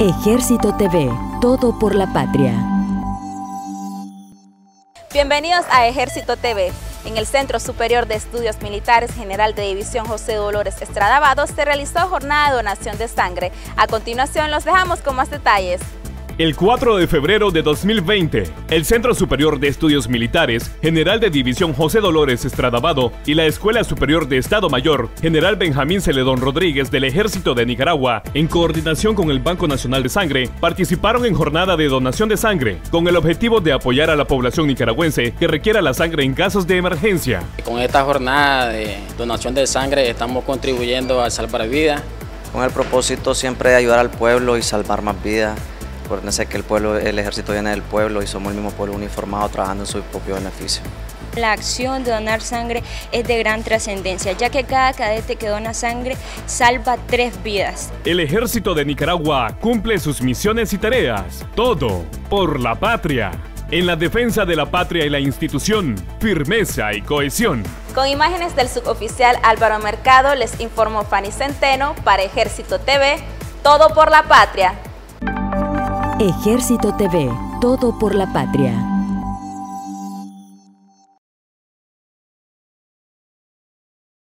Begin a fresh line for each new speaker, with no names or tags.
Ejército TV, todo por la patria.
Bienvenidos a Ejército TV. En el Centro Superior de Estudios Militares General de División José Dolores Estrada Vado se realizó jornada de donación de sangre. A continuación los dejamos con más detalles.
El 4 de febrero de 2020, el Centro Superior de Estudios Militares, General de División José Dolores Estrada Vado y la Escuela Superior de Estado Mayor, General Benjamín Celedón Rodríguez del Ejército de Nicaragua, en coordinación con el Banco Nacional de Sangre, participaron en jornada de donación de sangre, con el objetivo de apoyar a la población nicaragüense que requiera la sangre en casos de emergencia.
Con esta jornada de donación de sangre estamos contribuyendo a salvar vidas.
Con el propósito siempre de ayudar al pueblo y salvar más vidas. Acuérdense que el ejército viene del pueblo y somos el mismo pueblo uniformado trabajando en su propio beneficio.
La acción de donar sangre es de gran trascendencia, ya que cada cadete que dona sangre salva 3 vidas.
El Ejército de Nicaragua cumple sus misiones y tareas, todo por la patria. En la defensa de la patria y la institución, firmeza y cohesión.
Con imágenes del suboficial Álvaro Mercado les informó Fanny Centeno para Ejército TV, todo por la patria.
Ejército TV, todo por la patria.